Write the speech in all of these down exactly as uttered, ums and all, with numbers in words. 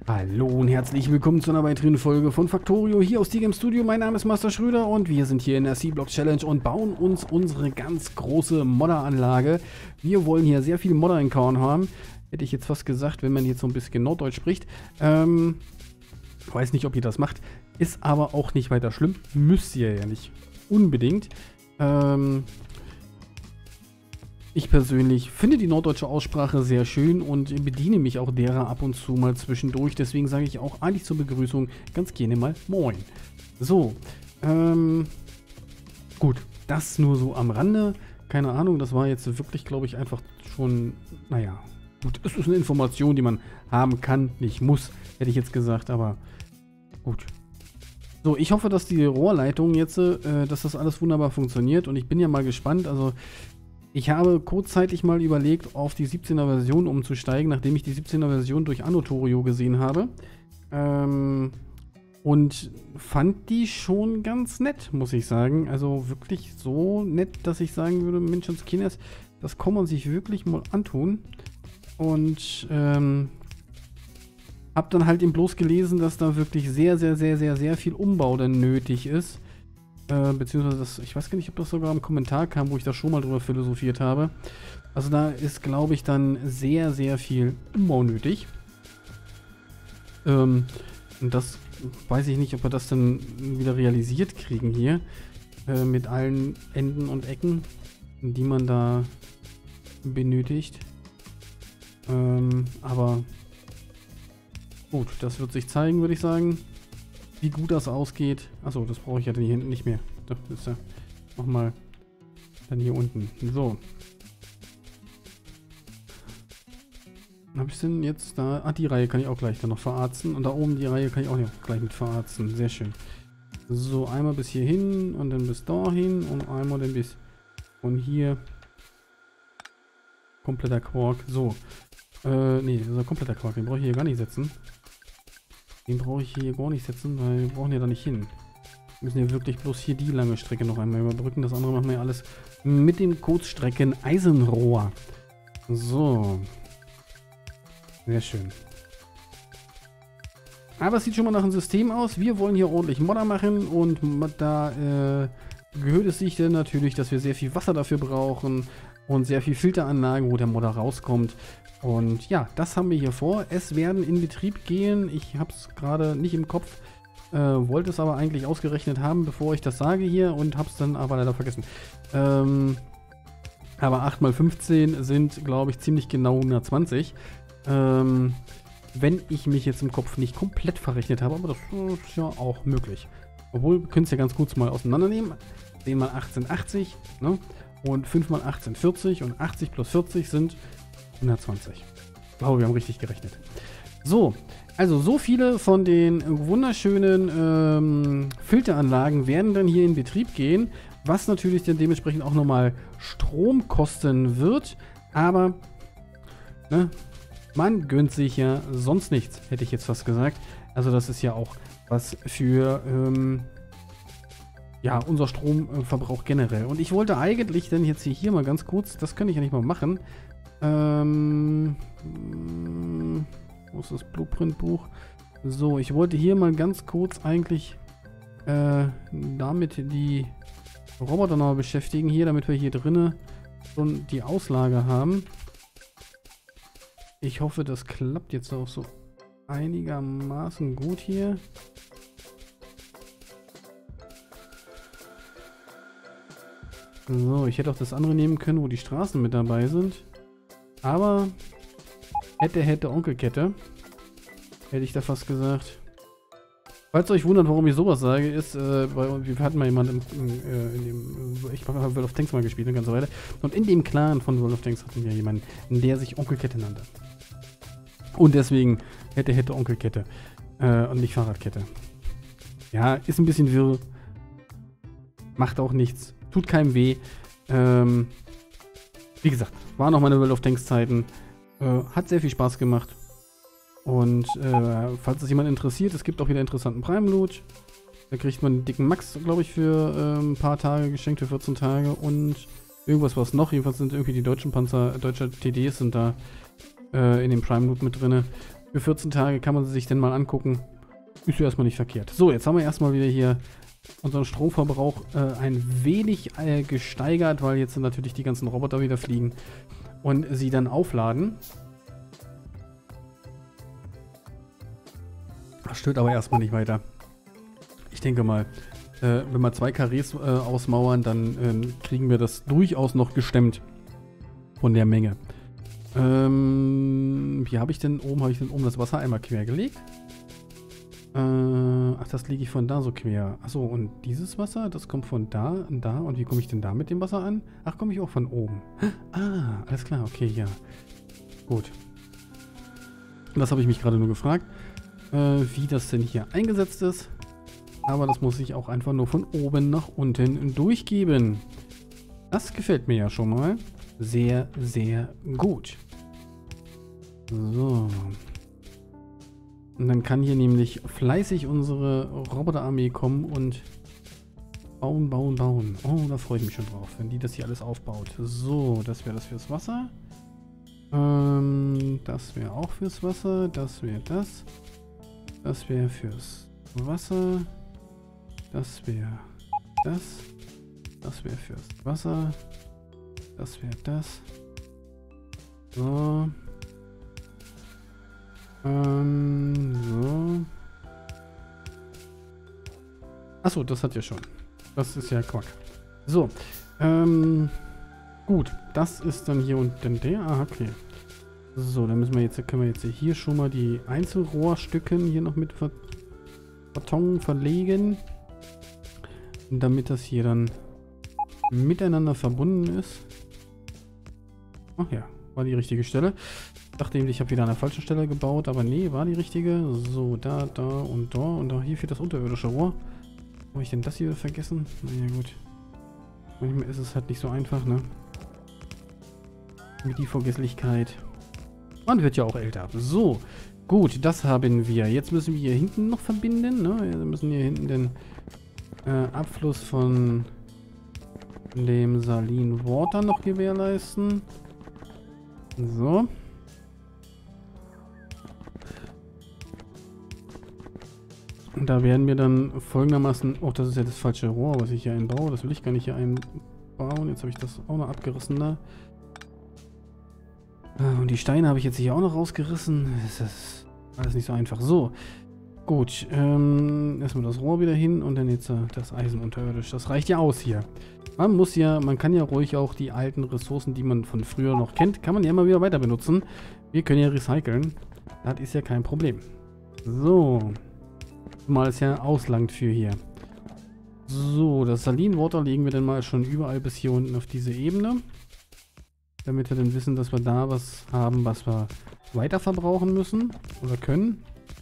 Hallo und herzlich willkommen zu einer weiteren Folge von Factorio hier aus T-Game Studio. Mein Name ist Master Schröder und wir sind hier in der C-Block Challenge und bauen uns unsere ganz große Modderanlage. Wir wollen hier sehr viele Modder in Korn haben. Hätte ich jetzt fast gesagt, wenn man jetzt so ein bisschen Norddeutsch spricht. Ähm, weiß nicht, ob ihr das macht. Ist aber auch nicht weiter schlimm. Müsst ihr ja nicht unbedingt. Ähm... Ich persönlich finde die norddeutsche Aussprache sehr schön und bediene mich auch derer ab und zu mal zwischendurch. Deswegen sage ich auch eigentlich zur Begrüßung ganz gerne mal Moin. So, ähm, gut, das nur so am Rande. Keine Ahnung, das war jetzt wirklich, glaube ich, einfach schon, naja, gut, es ist eine Information, die man haben kann, nicht muss, hätte ich jetzt gesagt, aber gut. So, ich hoffe, dass die Rohrleitung jetzt, äh, dass das alles wunderbar funktioniert und ich bin ja mal gespannt, also ich habe kurzzeitig mal überlegt, auf die siebzehner Version umzusteigen, nachdem ich die siebzehner Version durch Anotorio gesehen habe. Ähm, und fand die schon ganz nett, muss ich sagen. Also wirklich so nett, dass ich sagen würde, Menschenskinder, das kann man sich wirklich mal antun. Und ähm, hab dann halt eben bloß gelesen, dass da wirklich sehr, sehr, sehr, sehr, sehr viel Umbau dann nötig ist. Äh, beziehungsweise, das, ich weiß gar nicht, ob das sogar im Kommentar kam, wo ich da schon mal drüber philosophiert habe. Also da ist, glaube ich, dann sehr, sehr viel Umbau nötig. Ähm, und das weiß ich nicht, ob wir das dann wieder realisiert kriegen hier. Äh, mit allen Enden und Ecken, die man da benötigt. Ähm, aber gut, das wird sich zeigen, würde ich sagen. Wie gut das ausgeht. Achso, das brauche ich ja dann hier hinten nicht mehr. Das ist ja nochmal dann hier unten. So. Dann habe ich denn jetzt da. Ah, die Reihe kann ich auch gleich dann noch verarzten. Und da oben die Reihe kann ich auch noch gleich mit verarzten. Sehr schön. So, einmal bis hier hin und dann bis dahin und einmal dann bis von hier. Kompletter Quark. So. Äh, nee, das ist ein kompletter Quark. Den brauche ich hier gar nicht setzen. Den brauche ich hier gar nicht setzen, weil wir brauchen ja da nicht hin. Wir müssen ja wirklich bloß hier die lange Strecke noch einmal überbrücken. Das andere machen wir ja alles mit dem Kurzstrecken Eisenrohr. So. Sehr schön. Aber es sieht schon mal nach einem System aus. Wir wollen hier ordentlich Modder machen und da äh, gehört es sich dann natürlich, dass wir sehr viel Wasser dafür brauchen und sehr viel Filteranlagen, wo der Modder rauskommt. Und ja, das haben wir hier vor. Es werden in Betrieb gehen. Ich habe es gerade nicht im Kopf, äh, wollte es aber eigentlich ausgerechnet haben, bevor ich das sage hier und habe es dann aber leider vergessen. Ähm, aber acht mal fünfzehn sind, glaube ich, ziemlich genau hundertzwanzig. Ähm, wenn ich mich jetzt im Kopf nicht komplett verrechnet habe, aber das ist ja auch möglich. Obwohl, wir können es ja ganz kurz mal auseinandernehmen. zehn mal acht sind achtzig, ne? Und fünf mal acht sind vierzig und achtzig plus vierzig sind hundertzwanzig. Ich glaube, wir haben richtig gerechnet. So, also so viele von den wunderschönen ähm, Filteranlagen werden dann hier in Betrieb gehen, was natürlich dann dementsprechend auch nochmal Strom kosten wird, aber ne, man gönnt sich ja sonst nichts, hätte ich jetzt fast gesagt. Also das ist ja auch was für ähm, ja, unser Stromverbrauch generell. Und ich wollte eigentlich dann jetzt hier, hier mal ganz kurz, das könnte ich ja nicht mal machen, Ähm, wo ist das Blueprint-Buch? So, ich wollte hier mal ganz kurz eigentlich äh, damit die Roboter noch beschäftigen hier, damit wir hier drinnen schon die Auslage haben. Ich hoffe, das klappt jetzt auch so einigermaßen gut hier. So, ich hätte auch das andere nehmen können, wo die Straßen mit dabei sind. Aber hätte, hätte, Onkelkette. Hätte ich da fast gesagt. Falls ihr euch wundert, warum ich sowas sage, ist, äh, weil wir hatten mal jemanden im, äh, in dem, ich habe World of Tanks mal gespielt, eine ganze Weile. Und in dem Clan von World of Tanks hatten wir jemanden, der sich Onkelkette nannte. Und deswegen hätte, hätte, Onkelkette. Äh, und nicht Fahrradkette. Ja, ist ein bisschen wirr. Macht auch nichts. Tut keinem weh. Ähm, wie gesagt, war noch meine World of Tanks Zeiten. Äh, hat sehr viel Spaß gemacht. Und äh, falls es jemand interessiert, es gibt auch wieder interessanten Prime Loot. Da kriegt man einen dicken Max, glaube ich, für äh, ein paar Tage geschenkt, für vierzehn Tage. Und irgendwas was noch. Jedenfalls sind irgendwie die deutschen Panzer, deutsche T Ds sind da äh, in dem Prime Loot mit drin. Für vierzehn Tage kann man sie sich denn mal angucken. Ist ja erstmal nicht verkehrt. So, jetzt haben wir erstmal wieder hier unseren Stromverbrauch äh, ein wenig äh, gesteigert, weil jetzt natürlich die ganzen Roboter wieder fliegen und sie dann aufladen. Das stört aber erstmal nicht weiter. Ich denke mal, äh, wenn wir zwei Karrees äh, ausmauern, dann äh, kriegen wir das durchaus noch gestemmt von der Menge. Ähm, wie habe ich denn oben, habe ich denn oben das Wasser einmal quer gelegt? Äh, ach, das lege ich von da so quer. Achso, und dieses Wasser, das kommt von da und da. Und wie komme ich denn da mit dem Wasser an? Ach, komme ich auch von oben. Ah, alles klar, okay, ja. Gut. Das habe ich mich gerade nur gefragt, äh, wie das denn hier eingesetzt ist. Aber das muss ich auch einfach nur von oben nach unten durchgeben. Das gefällt mir ja schon mal. Sehr, sehr gut. So. Und dann kann hier nämlich fleißig unsere Roboterarmee kommen und bauen, bauen, bauen. Oh, da freue ich mich schon drauf, wenn die das hier alles aufbaut. So, das wäre das fürs Wasser. Ähm, das wäre auch fürs Wasser. Das wäre das. Das wäre fürs Wasser. Das wäre das. Das wäre fürs Wasser. Das wäre das. So. Ähm, so. Achso, das hat ja schon. Das ist ja Quack. So. Ähm, gut. Das ist dann hier unten der. Ah, okay. So, dann müssen wir jetzt, können wir jetzt hier schon mal die Einzelrohrstücken hier noch mit ver Karton verlegen. Damit das hier dann miteinander verbunden ist. Ach ja, war die richtige Stelle. Ich dachte eben, ich habe wieder an der falschen Stelle gebaut, aber nee, war die richtige. So, da, da und da und da hier für das unterirdische Rohr. Habe ich denn das hier vergessen? Naja, gut. Manchmal ist es halt nicht so einfach, ne? Mit die Vergesslichkeit. Man wird ja auch älter. So, gut, das haben wir. Jetzt müssen wir hier hinten noch verbinden, ne? Wir müssen hier hinten den äh, Abfluss von dem Saline Water noch gewährleisten. So. Und da werden wir dann folgendermaßen... Oh, das ist ja das falsche Rohr, was ich hier einbaue. Das will ich gar nicht hier einbauen. Jetzt habe ich das auch noch abgerissen da. Und die Steine habe ich jetzt hier auch noch rausgerissen. Das ist alles nicht so einfach. So. Gut. Ähm, erstmal das Rohr wieder hin und dann jetzt äh, das Eisen unterirdisch. Das reicht ja aus hier. Man muss ja, man kann ja ruhig auch die alten Ressourcen, die man von früher noch kennt, kann man ja immer wieder weiter benutzen. Wir können ja recyceln. Das ist ja kein Problem. So. Mal ist ja auslangt für hier. So, das Saline Water legen wir dann mal schon überall bis hier unten auf diese Ebene. Damit wir dann wissen, dass wir da was haben, was wir weiter verbrauchen müssen oder können.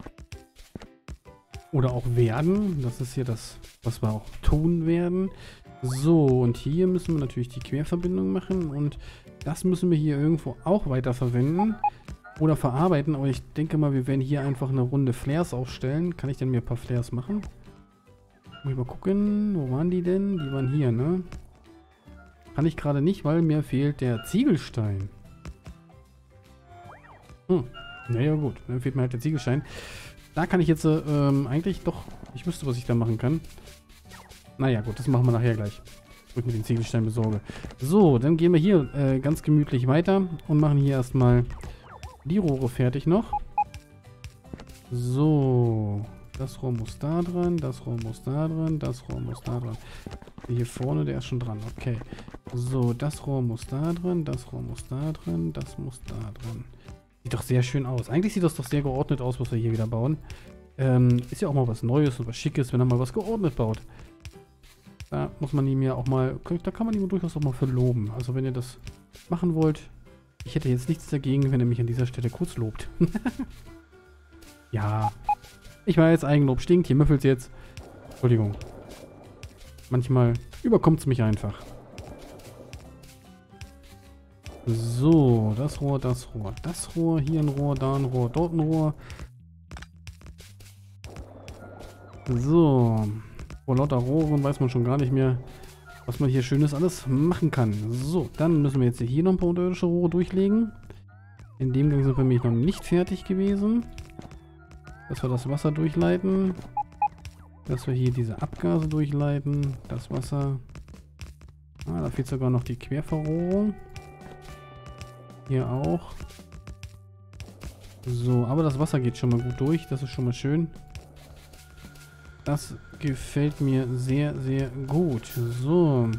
Oder auch werden. Das ist hier das, was wir auch tun werden. So, und hier müssen wir natürlich die Querverbindung machen. Und das müssen wir hier irgendwo auch weiter verwenden. Oder verarbeiten. Aber ich denke mal, wir werden hier einfach eine Runde Flares aufstellen. Kann ich denn mir ein paar Flares machen? Muss ich mal gucken. Wo waren die denn? Die waren hier, ne? Kann ich gerade nicht, weil mir fehlt der Ziegelstein. Hm. Naja, gut. Dann fehlt mir halt der Ziegelstein. Da kann ich jetzt äh, ähm, eigentlich doch... Ich wüsste, was ich da machen kann. Naja, gut. Das machen wir nachher gleich. Wo ich mir den Ziegelstein besorge. So, dann gehen wir hier äh, ganz gemütlich weiter und machen hier erstmal die Rohre fertig noch. So. Das Rohr muss da dran, das Rohr muss da dran, das Rohr muss da dran. Hier vorne, der ist schon dran. Okay. So, das Rohr muss da dran, das Rohr muss da dran, das muss da dran. Sieht doch sehr schön aus. Eigentlich sieht das doch sehr geordnet aus, was wir hier wieder bauen. Ähm, ist ja auch mal was Neues und was Schickes, wenn er mal was geordnet baut. Da muss man ihm ja auch mal, da kann man ihm durchaus auch mal verloben. Also wenn ihr das machen wollt, ich hätte jetzt nichts dagegen, wenn er mich an dieser Stelle kurz lobt. Ja. Ich weiß, Eigenlob stinkt, hier müffelt es jetzt. Entschuldigung. Manchmal überkommt es mich einfach. So, das Rohr, das Rohr, das Rohr, hier ein Rohr, da ein Rohr, dort ein Rohr. So. Vor lauter Rohren weiß man schon gar nicht mehr, was man hier Schönes alles machen kann. So, dann müssen wir jetzt hier noch ein paar unterirdische Rohre durchlegen. In dem Gang sind wir nämlich noch nicht fertig gewesen. dass wir das Wasser durchleiten. Dass wir hier diese Abgase durchleiten. Das Wasser. Ah, da fehlt sogar noch die Querverrohrung. Hier auch. So, aber das Wasser geht schon mal gut durch. Das ist schon mal schön. Das gefällt mir sehr, sehr gut. So.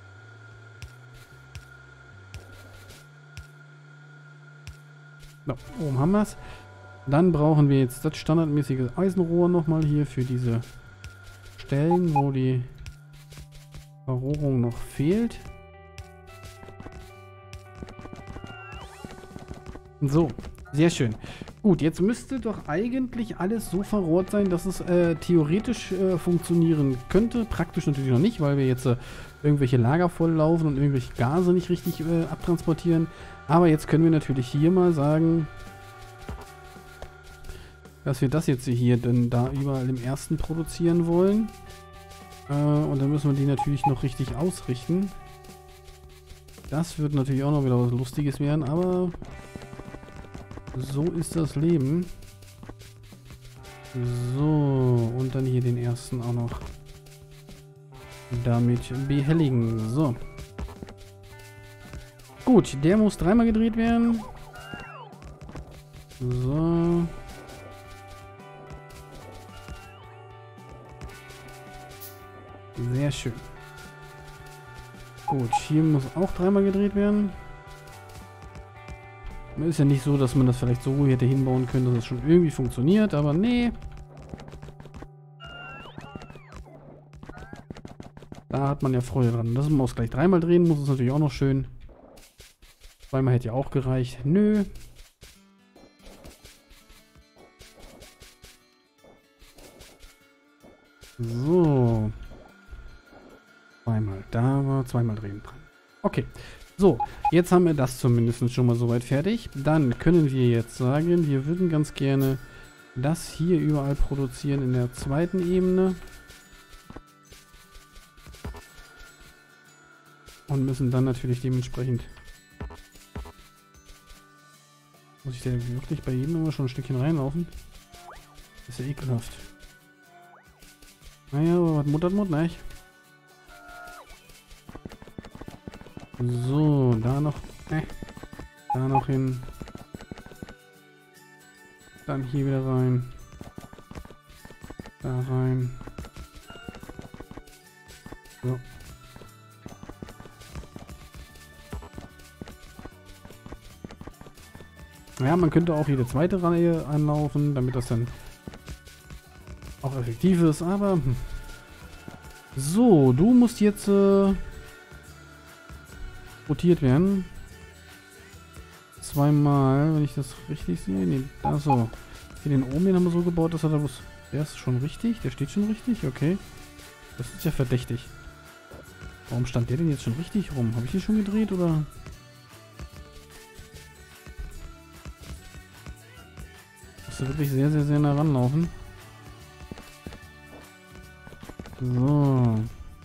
So, oben haben wir es. Dann brauchen wir jetzt das standardmäßige Eisenrohr nochmal hier für diese Stellen, wo die Verrohrung noch fehlt. So, sehr schön. Gut, jetzt müsste doch eigentlich alles so verrohrt sein, dass es äh, theoretisch äh, funktionieren könnte. Praktisch natürlich noch nicht, weil wir jetzt äh, irgendwelche Lager volllaufen und irgendwelche Gase nicht richtig äh, abtransportieren. Aber jetzt können wir natürlich hier mal sagen, dass wir das jetzt hier dann da überall im ersten produzieren wollen. Äh, und dann müssen wir die natürlich noch richtig ausrichten. Das wird natürlich auch noch wieder was Lustiges werden, aber so ist das Leben. So, und dann hier den ersten auch noch damit behelligen. So. Gut, der muss dreimal gedreht werden. So. Sehr schön. Gut, hier muss auch dreimal gedreht werden. Ist ja nicht so, dass man das vielleicht so hätte hinbauen können, dass es schon irgendwie funktioniert, aber nee. Da hat man ja Freude dran. Das muss gleich dreimal drehen, muss es natürlich auch noch schön. Zweimal hätte ja auch gereicht. Nö. So. Zweimal da war, zweimal drehen dran. Okay. So, jetzt haben wir das zumindest schon mal soweit fertig. Dann können wir jetzt sagen, wir würden ganz gerne das hier überall produzieren in der zweiten Ebene. Und müssen dann natürlich dementsprechend... Muss ich da wirklich bei jedem immer schon ein Stückchen reinlaufen? Das ist ja ekelhaft. Naja, aber was muttert Mut, nicht? So, da noch, äh, da noch hin. Dann hier wieder rein. Da rein. So. Ja, man könnte auch jede zweite Reihe anlaufen, damit das dann auch effektiv ist, aber... Hm. So, du musst jetzt... Äh, rotiert werden. Zweimal, wenn ich das richtig sehe. Nee, da so. Hier den oben, den haben wir so gebaut, dass er da was. Der ist schon richtig. Der steht schon richtig. Okay. Das ist ja verdächtig. Warum stand der denn jetzt schon richtig rum? Habe ich hier schon gedreht oder? Musst du wirklich sehr, sehr, sehr nah ranlaufen. So.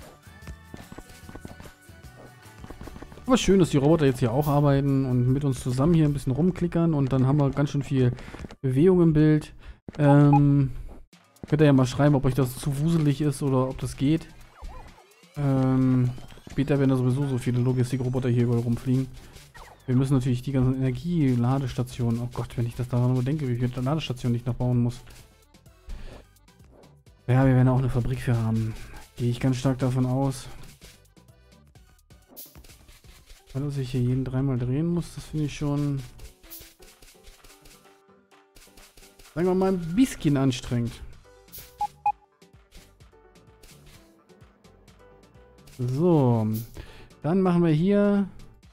Aber schön, dass die Roboter jetzt hier auch arbeiten und mit uns zusammen hier ein bisschen rumklickern und dann haben wir ganz schön viel Bewegung im Bild. Ähm, könnt ihr ja mal schreiben, ob euch das zu wuselig ist oder ob das geht. Ähm, später werden da sowieso so viele Logistikroboter hier überall rumfliegen. Wir müssen natürlich die ganzen Energieladestationen, oh Gott, wenn ich das daran nur denke, wie viele Ladestationen ich noch bauen muss. Ja, wir werden auch eine Fabrik für haben. Gehe ich ganz stark davon aus. Weil dass ich hier jeden dreimal drehen muss, das finde ich schon, sagen wir mal, ein bisschen anstrengend. So, dann machen wir hier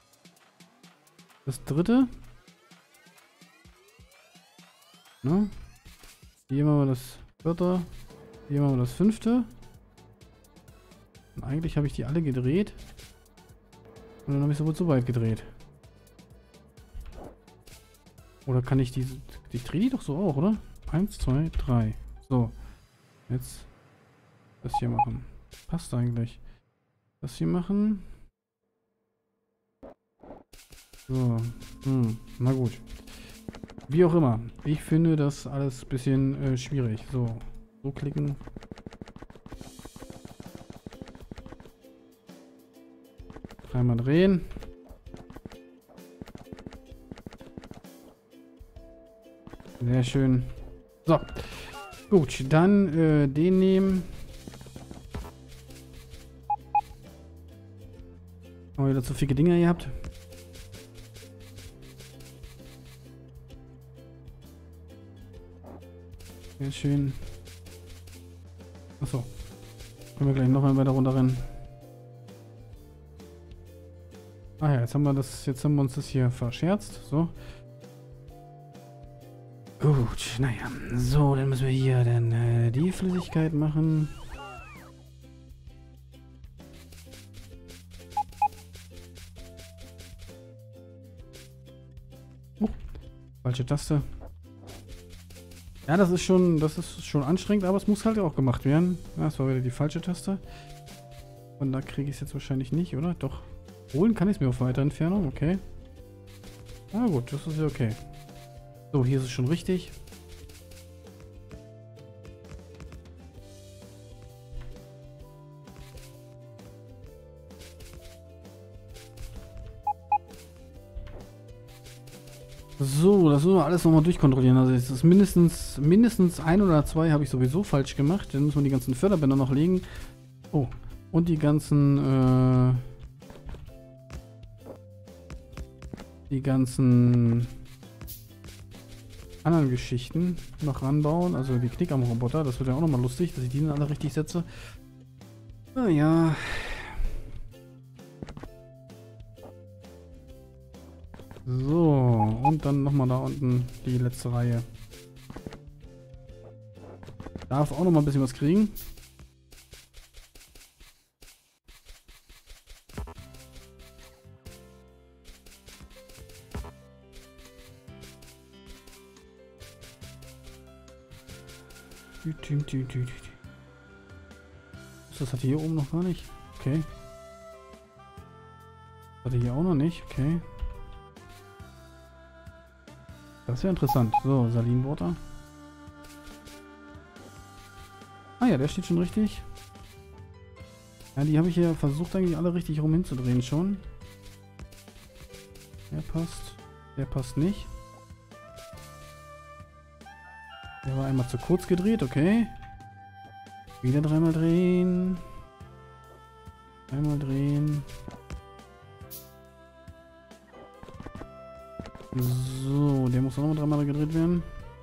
das dritte. Ne? Hier machen wir das vierte. Hier machen wir das fünfte. Und eigentlich habe ich die alle gedreht. Und dann habe ich so zu weit gedreht. Oder kann ich die... Ich drehe die doch so auch, oder? Eins, zwei, drei. So. Jetzt das hier machen. Passt eigentlich. Das hier machen. So. Hm. Na gut. Wie auch immer. Ich finde das alles ein bisschen äh, schwierig. So, so klicken. Dreimal drehen. Sehr schön. So. Gut, dann äh, den nehmen. Haben wir wieder zu viele Dinger gehabt. Sehr schön. Achso. Können wir gleich noch mal weiter runterrennen. Ah ja, jetzt haben wir das, jetzt haben wir uns das hier verscherzt. So. Gut, naja. So, dann müssen wir hier dann äh, die Flüssigkeit machen. Oh, falsche Taste. Ja, das ist schon, das ist schon anstrengend, aber es muss halt auch gemacht werden. Ja, das war wieder die falsche Taste. Und da kriege ich es jetzt wahrscheinlich nicht, oder? Doch. Holen kann ich es mir auf weitere Entfernung, okay. Na gut, das ist ja okay. So, hier ist es schon richtig. So, das müssen wir alles nochmal durchkontrollieren. Also es ist mindestens, mindestens ein oder zwei habe ich sowieso falsch gemacht. Dann müssen wir die ganzen Förderbänder noch legen. Oh, und die ganzen, äh, die ganzen anderen Geschichten noch ranbauen. Also die Knickarm-Roboter, das wird ja auch nochmal lustig, dass ich die dann alle richtig setze. Naja. So, und dann nochmal da unten die letzte Reihe. Darf auch nochmal ein bisschen was kriegen. Das hatte hier oben noch gar nicht. Okay. Das hatte hier auch noch nicht. Okay. Das ist ja interessant. So, Salinwater. Ah ja, der steht schon richtig. Ja, die habe ich ja versucht eigentlich alle richtig rum hinzudrehen schon. Der passt. Der passt nicht. Der war einmal zu kurz gedreht, okay. Wieder dreimal drehen. Einmal drehen. So, der muss auch nochmal dreimal gedreht werden.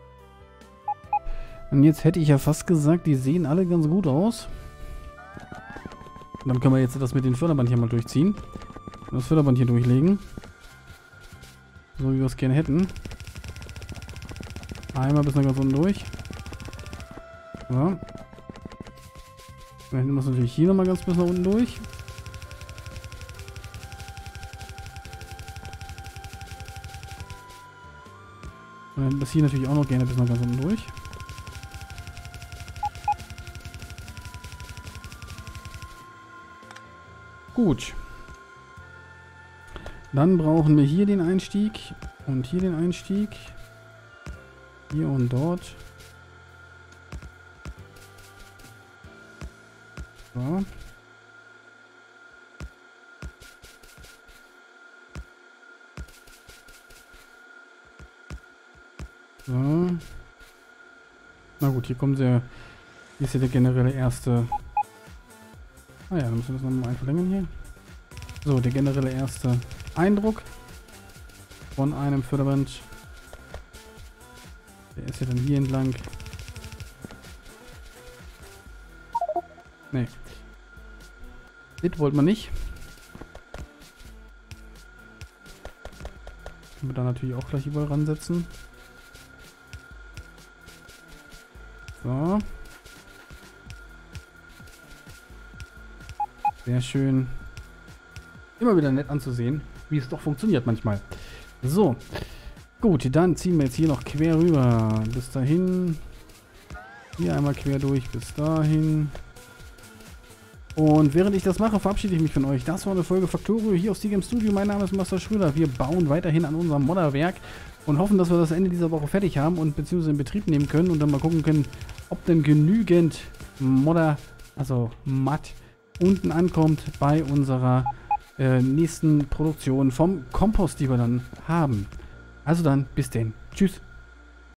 Und jetzt hätte ich ja fast gesagt, die sehen alle ganz gut aus. Und dann können wir jetzt das mit dem Förderband hier mal durchziehen. Und das Förderband hier durchlegen. So wie wir es gerne hätten. Einmal bis nach ganz unten durch. So. Dann hätten wir es natürlich hier nochmal ganz bis nach unten durch. Und dann das hier natürlich auch noch gerne bis nach ganz unten durch. Gut. Dann brauchen wir hier den Einstieg und hier den Einstieg. Hier und dort. So. So. Na gut, hier kommen sie. Hier ist ja der generelle erste. Ah ja, dann müssen wir das nochmal ein verlängern hier. So, der generelle erste Eindruck von einem Förderband. Der ist ja dann hier entlang. Nee. Das wollte man nicht. Können wir da natürlich auch gleich überall ransetzen. So. Sehr schön. Immer wieder nett anzusehen, wie es doch funktioniert manchmal. So. Gut, dann ziehen wir jetzt hier noch quer rüber. Bis dahin. Hier einmal quer durch, bis dahin. Und während ich das mache, verabschiede ich mich von euch. Das war eine Folge Factorio hier aus Seagame Studio. Mein Name ist Master Schröder. Wir bauen weiterhin an unserem Modderwerk. und hoffen, dass wir das Ende dieser Woche fertig haben und beziehungsweise in Betrieb nehmen können und dann mal gucken können, ob denn genügend Modder, also Matt, unten ankommt bei unserer äh, nächsten Produktion vom Kompost, die wir dann haben. Also dann, bis denn. Tschüss.